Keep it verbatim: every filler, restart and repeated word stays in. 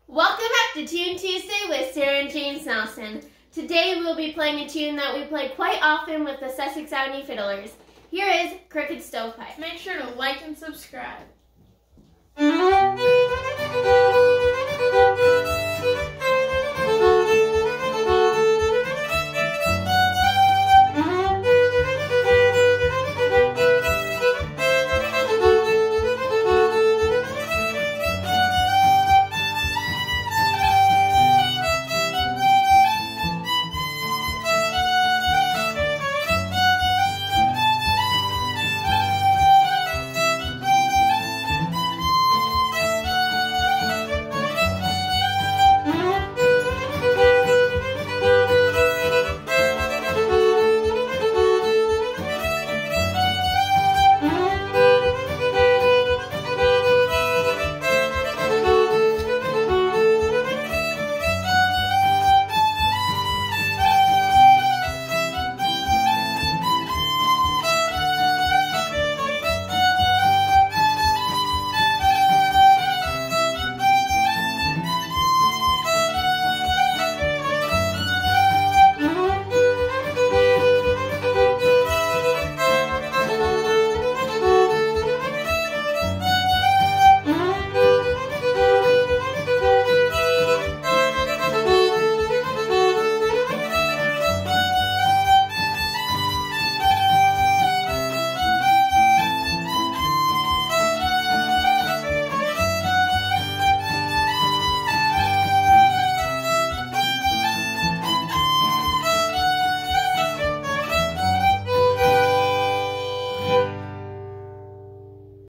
Welcome back to Tune Tuesday with Sara and James Nelson. Today we'll be playing a tune that we play quite often with the Sussex Avenue Fiddlers. Here is Crooked Stovepipe. Make sure to like and subscribe.